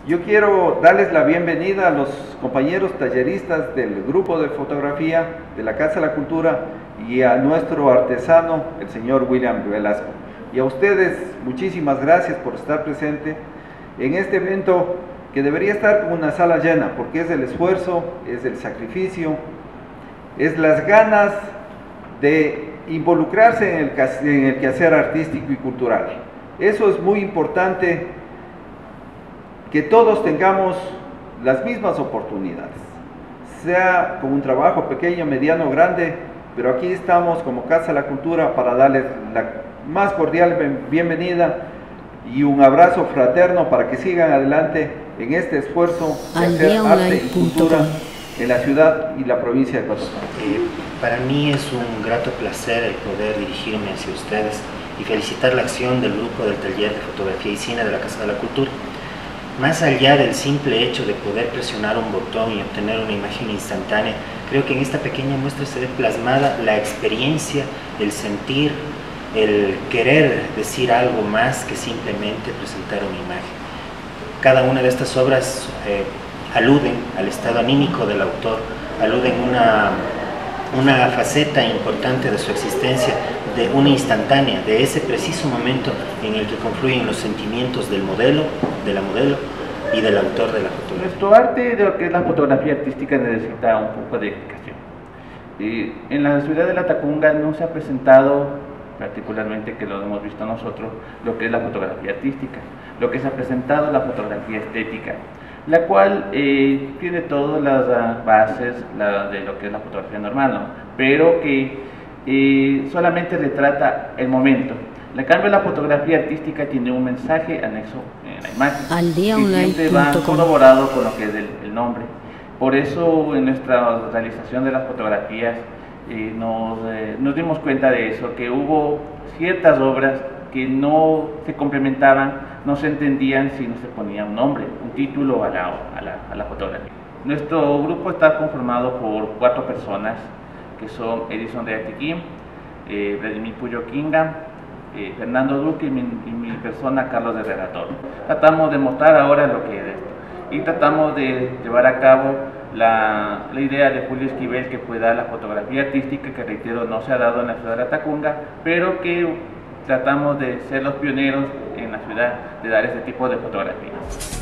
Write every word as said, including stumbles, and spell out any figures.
Yo quiero darles la bienvenida a los compañeros talleristas del grupo de fotografía de la Casa de la Cultura y a nuestro artesano, el señor William Velasco. Y a ustedes, muchísimas gracias por estar presente en este evento que debería estar con una sala llena, porque es el esfuerzo, es el sacrificio, es las ganas de involucrarse en el, en el quehacer artístico y cultural. Eso es muy importante, que todos tengamos las mismas oportunidades, sea con un trabajo pequeño, mediano, grande, pero aquí estamos como Casa de la Cultura para darles la más cordial bienvenida y un abrazo fraterno para que sigan adelante en este esfuerzo de hacer arte y cultura en la ciudad y la provincia de Cotopaxi. Eh, para mí es un grato placer el poder dirigirme hacia ustedes y felicitar la acción del grupo del taller de fotografía y cine de la Casa de la Cultura. Más allá del simple hecho de poder presionar un botón y obtener una imagen instantánea, creo que en esta pequeña muestra se ve plasmada la experiencia, el sentir, el querer decir algo más que simplemente presentar una imagen. Cada una de estas obras eh, aluden al estado anímico del autor, aluden una, una faceta importante de su existencia, de una instantánea, de ese preciso momento en el que confluyen los sentimientos del modelo, de la modelo y del autor de la fotografía. Nuestro arte de lo que es la fotografía artística necesita un poco de explicación. Y en la ciudad de La Tacunga no se ha presentado, particularmente que lo hemos visto nosotros, lo que es la fotografía artística. Lo que se ha presentado es la fotografía estética, la cual eh, tiene todas las uh, bases la, de lo que es la fotografía normal, ¿no? Pero que eh, solamente retrata el momento. En cambio, la fotografía artística tiene un mensaje anexo en la imagen, aldea y siempre va corroborado con lo que es el, el nombre. Por eso en nuestra realización de las fotografías eh, nos, eh, nos dimos cuenta de eso, que hubo ciertas obras que no se complementaban, no se entendían si no se ponía un nombre, un título a la, a la, a la fotografía. Nuestro grupo está conformado por cuatro personas, que son Edison de Atiquín, eh, Vladimir Puyo Kinga, eh, Fernando Duque y mi, y mi persona Carlos de Relator. Tratamos de mostrar ahora lo que es esto y tratamos de llevar a cabo la, la idea de Julio Esquivel, que fue dar la fotografía artística, que reitero no se ha dado en la ciudad de La Tacunga, pero que tratamos de ser los pioneros en la ciudad de dar este tipo de fotografías.